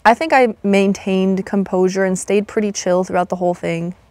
I think I maintained composure and stayed pretty chill throughout the whole thing.